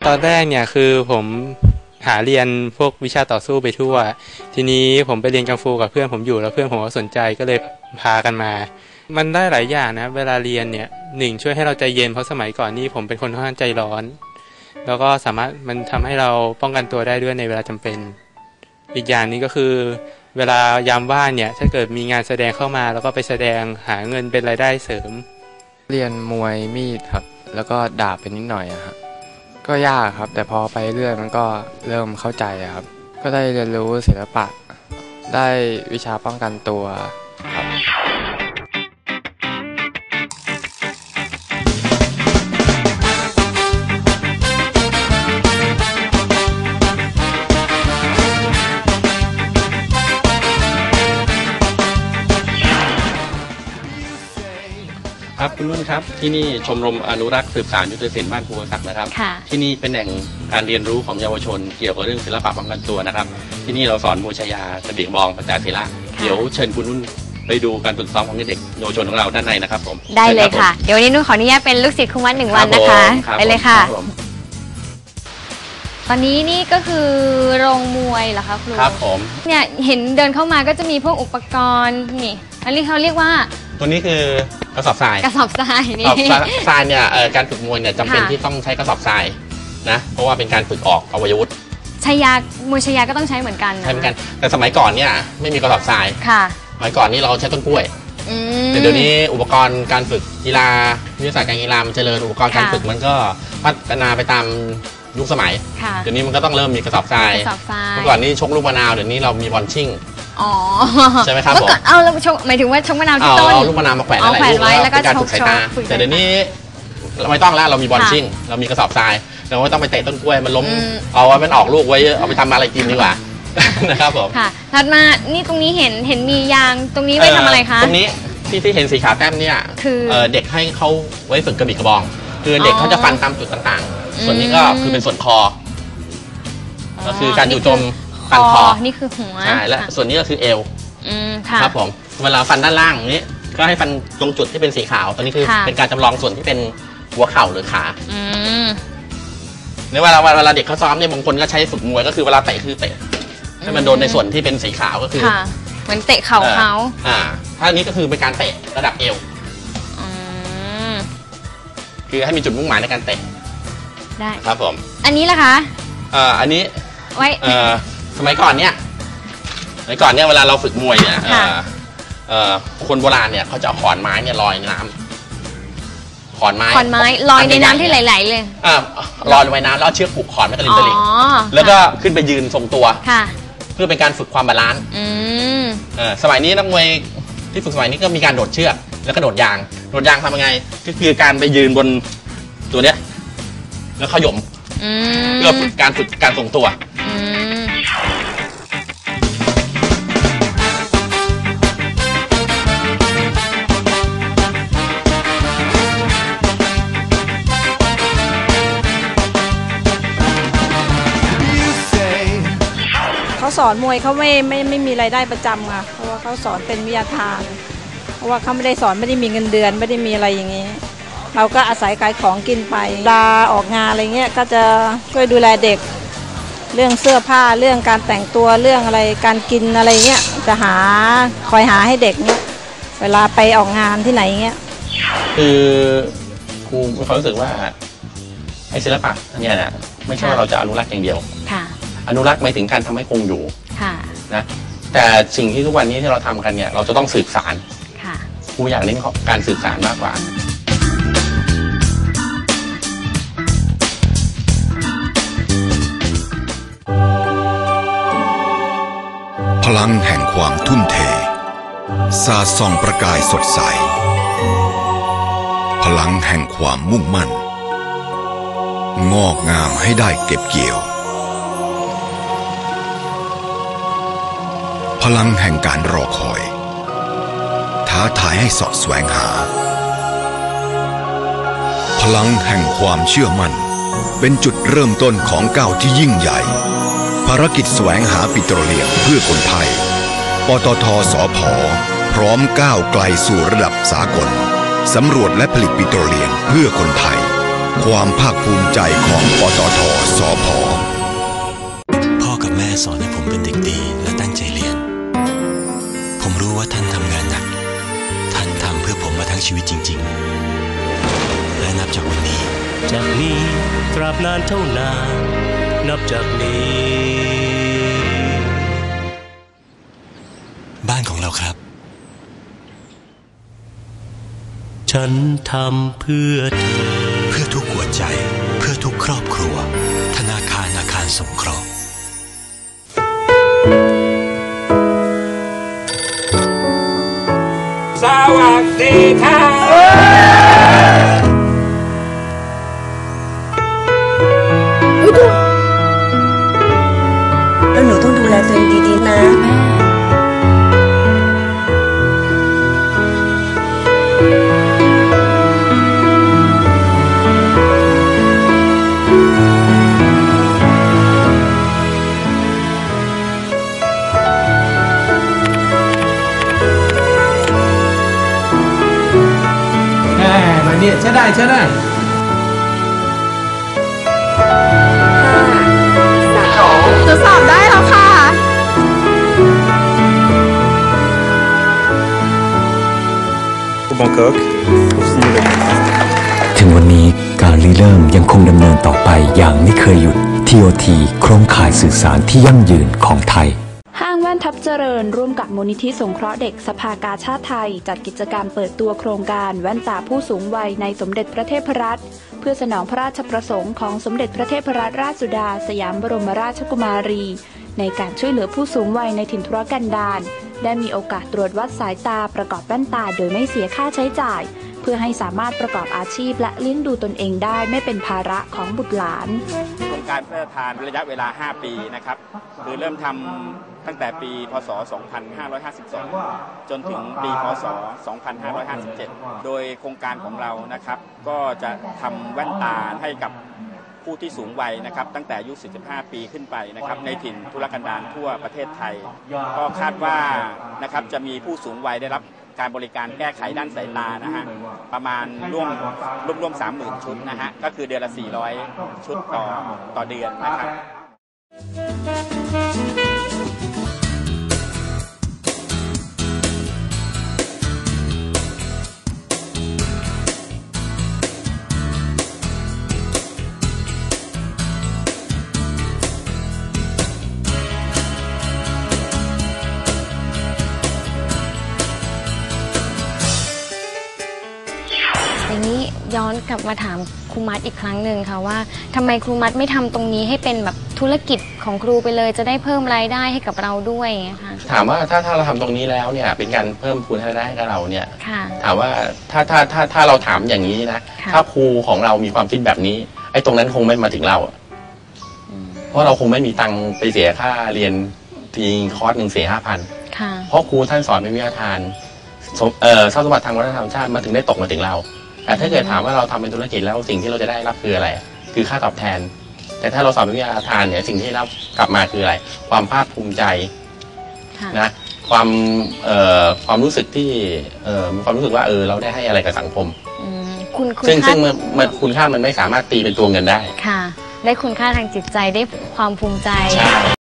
ตอนแรกเนี่ยคือผมหาเรียนพวกวิชาต่อสู้ไปทั่วทีนี้ผมไปเรียนกังฟูกับเพื่อนผมอยู่แล้วเพื่อนผมก็สนใจก็เลยพากันมามันได้หลายอย่างนะเวลาเรียนเนี่ยหนึ่งช่วยให้เราใจเย็นเพราะสมัยก่อนนี่ผมเป็นคนค่อนข้างใจร้อนแล้วก็สามารถมันทำให้เราป้องกันตัวได้ด้วยในเวลาจำเป็นอีกอย่างนี้ก็คือเวลายามว่างเนี่ยถ้าเกิดมีงานแสดงเข้ามาแล้วก็ไปแสดงหาเงินเป็นรายได้เสริมเรียนมวยมีดครับแล้วก็ดาบเป็นนิดหน่อยครับก็ยากครับแต่พอไปเรื่อยมันก็เริ่มเข้าใจครับก็ได้เรียนรู้ศิลปะได้วิชาป้องกันตัวครับครับคุณนุ่นครับที่นี่ชมรมอนุรักษ์สืบสานยุทธศิลป์บ้านภูวศักดิ์นะครับที่นี่เป็นแหล่งการเรียนรู้ของเยาวชนเกี่ยวกับเรื่องศิลปะป้องกันตัวนะครับที่นี่เราสอนมวยชายาสบีบองประจาศิลาเดี๋ยวเชิญคุณนุ่นไปดูการฝึกซ้อมของเด็กเยาวชนของเราด้านในนะครับผมได้เลยค่ะเดี๋ยววันนี้นุ่นขออนุญาตเป็นลูกศิษย์ครูวัด1 วันนะคะไปเลยค่ะตอนนี้นี่ก็คือโรงมวยเหรอคะครูครับผมเนี่ยเห็นเดินเข้ามาก็จะมีพวกอุปกรณ์นี่อันนี้เขาเรียกว่าตัวนี้คือกระสอบทรายกระสอบทรายนี่ทรายเนี่ยการฝึกมวยเนี่ยจำเป็นที่ต้องใช้กระสอบทรายนะเพราะว่าเป็นการฝึกออกอวัยวะชายามวยชายาก็ต้องใช้เหมือนกันใช่เหมือนกันแต่สมัยก่อนเนี่ยไม่มีกระสอบทรายค่ะสมัยก่อนนี่เราใช้ต้นกล้วยแต่เดี๋ยวนี้อุปกรณ์การฝึกกีฬาวิทยาศาสตร์การกีฬามันเจริญอุปกรณ์การฝึกมันก็พัฒนาไปตามยุคสมัยเดี๋ยวนี้มันก็ต้องเริ่มมีกระสอบทรายเมื่อก่อนนี่ชกลูกมะนาวเดี๋ยวนี้เรามีบอลชิ่งใช่ไหมครับผมเอาเราชกหมายถึงว่าชกมะนาวที่ต้นเอาลูกมะนาวมาแขวนอะไรลูกแล้วเป็นการฝึกสายตาแต่เดี๋ยวนี้เราไม่ต้องแล้วเรามีบอลชิ่งเรามีกระสอบทรายเราไม่ต้องไปเตะต้นกล้วยมันล้มเอาไว้มันออกลูกไว้เอาไปทำอะไรกินดีกว่านะครับผมค่ะถัดมานี่ตรงนี้เห็นมียางตรงนี้ไว้ทำอะไรคะตรงนี้ที่เห็นสีขาวแต้มเนี่ยคือเด็กให้เขาไว้ฝึกกระบี่กระบองคือเด็กเขาจะฟันตามจุดต่างๆส่วนนี้ก็คือเป็นส่วนคอก็คือการอยู่จมฟันคอนี่คือหัวใช่และส่วนนี้ก็คือเอวครับผมเวลาฟันด้านล่างนี้ก็ให้ฟันตรงจุดที่เป็นสีขาวตอนนี้คือเป็นการจำลองส่วนที่เป็นหัวเข่าหรือขาในเวลาเด็กเขาซ้อมเนี่ยบางคนก็ใช้ฝึกมวยก็คือเวลาเตะคือเตะให้มันโดนในส่วนที่เป็นสีขาวก็คือเหมือนเตะเข่าเขาถ้านี้ก็คือเป็นการเตะระดับเอวคือให้มีจุดมุ่งหมายในการเตะได้ครับผมอันนี้ล่ะคะอันนี้ไว้สมัยก่อนเนี่ยเวลาเราฝึกมวยเนี่ยคนโบราณเนี่ยเขาจะเอาขอนไม้เนี่ยลอยน้ำขอนไม้ลอยในน้ำที่ไหลๆเลยลอยลงไปน้ำแล้วเชือกผูกขอนไม่กระลินกระลิงแล้วก็ขึ้นไปยืนทรงตัวเพื่อเป็นการฝึกความบาลานซ์สมัยนี้นักมวยที่ฝึกสมัยนี้ก็มีการโดดเชือกแล้วก็โดดยางทำยังไงก็คือการไปยืนบนตัวเนี้ยแล้วขย่มเพื่อฝึกการทรงตัวเขาสอนมวยเขาไม่มีรายได้ประจำค่ะเพราะว่าเขาสอนเป็นวิทยาทานเพราะว่าเขาไม่ได้สอนไม่ได้มีเงินเดือนไม่ได้มีอะไรอย่างนี้เราก็อาศัยขายของกินไปลาออกงานอะไรเงี้ยก็จะช่วยดูแลเด็กเรื่องเสื้อผ้าเรื่องการแต่งตัวเรื่องอะไรการกินอะไรเงี้ยจะคอยหาให้เด็กเนี้ยเวลาไปออกงานที่ไหนเงี้ยคือครูมีความรู้สึกว่าไอ้ศิลปะเนี่ยนะไม่ใช่ว่าเราจะอนุรักษ์อย่างเดียวอนุรักษ์หมายถึงการทำให้คงอยู่นะแต่สิ่งที่ทุกวันนี้ที่เราทำกันเนี่ยเราจะต้องสืบสารครูอยากเน้นการสืบสารมากกว่าพลังแห่งความทุ่มเทสาดส่องประกายสดใสพลังแห่งความมุ่งมั่นงอกงามให้ได้เก็บเกี่ยวพลังแห่งการรอคอยท้าทายให้เสาะแสวงหาพลังแห่งความเชื่อมั่นเป็นจุดเริ่มต้นของก้าวที่ยิ่งใหญ่ภารกิจแสวงหาปิโตรเลียมเพื่อคนไทยปตท.สผ.พร้อมก้าวไกลสู่ระดับสากลสำรวจและผลิตปิโตรเลียมเพื่อคนไทยความภาคภูมิใจของปตท. สผ. พ่อกับแม่สอนให้ผมเป็นเด็กดีและตั้งใจเรียนผมรู้ว่าท่านทำงานหนักท่านทำเพื่อผมมาทั้งชีวิตจริงๆและนับจากวันนี้ตราบนานเท่านานนับจากนี้บ้านของเราครับฉันทำเพื่อเธอเพื่อทุกหัวใจเพื่อทุกครอบครัวธนาคารอาคารสงเคราะห์สวัสดีค่ะแล้วหนูต้องดูแลตัวเองดีๆนะมาเนี่ยใช่ได้จะสอบได้แล้วค่ะถึงวันนี้การริเริ่มยังคงดำเนินต่อไปอย่างไม่เคยหยุด TOT โครงข่ายสื่อสารที่ยั่งยืนของไทยห้างแว่นทับเจริญร่วมกับมูลนิธิสงเคราะห์เด็กสภากาชาดไทยจัดกิจกรรมเปิดตัวโครงการแว่นตาผู้สูงวัยในสมเด็จพระเทพรัตน์เพื่อสนองพระราชประสงค์ของสมเด็จพระเทพรัตนราชสุดาสยามบรมราชกุมารีในการช่วยเหลือผู้สูงวัยในถิ่นทุรกันดารได้มีโอกาสตรวจวัดสายตาประกอบแว่นตาโดยไม่เสียค่าใช้จ่ายเพื่อให้สามารถประกอบอาชีพและเลี้ยงดูตนเองได้ไม่เป็นภาระของบุตรหลานโครงการพระราชทานระยะเวลา5ปีนะครับคือเริ่มทำตั้งแต่ปีพศ 2552 จนถึงปีพศ 2557 โดยโครงการของเรานะครับก็จะทำแว่นตาให้กับผู้ที่สูงวัยนะครับตั้งแต่อายุ 45 ปีขึ้นไปนะครับในถิ่นทุรกันดารทั่วประเทศไทยก็คาดว่านะครับจะมีผู้สูงวัยได้รับการบริการแก้ไขด้านสายตานะฮะประมาณร่วม 30,000 ชุดนะฮะก็คือเดือนละ 400 ชุดต่อเดือนนะครับอย่างนี้ย้อนกลับมาถามครูมัดอีกครั้งหนึ่งค่ะว่าทำไมครูมัดไม่ทำตรงนี้ให้เป็นแบบธุรกิจของครูไปเลยจะได้เพิ่มรายได้ให้กับเราด้วยนะคะถามว่าถ้าเราทำตรงนี้แล้วเนี่ยเป็นการเพิ่มพูนรายได้ให้กับเราเนี่ยถามว่าถ้าเราถามอย่างนี้นะถ้าครูของเรามีความคิดแบบนี้ไอ้ตรงนั้นคงไม่มาถึงเราเพราะเราคงไม่มีตังค์ไปเสียค่าเรียนทีคอร์ส1 4-5,000เพราะครูท่านสอนเป็นวิทยาทานทรัพย์สมบัติทางวัฒนธรรมชาติมาถึงได้ตกมาถึงเราแต่ถ้าเกิดถามว่าเราทำเป็นธุรกิจแล้วสิ่งที่เราจะได้รับคืออะไรคือค่าตอบแทนแต่ถ้าเราสอนเป็นวิทยาทานเนี่ยสิ่งที่รับกลับมาคืออะไรความภาคภูมิใจนะความรู้สึกที่มีความรู้สึกว่าเราได้ให้อะไรกับสังคมซึ่งคุณค่ามันไม่สามารถตีเป็นตัวเงินได้ค่ะได้คุณค่าทางจิตใจได้ความภูมิใจ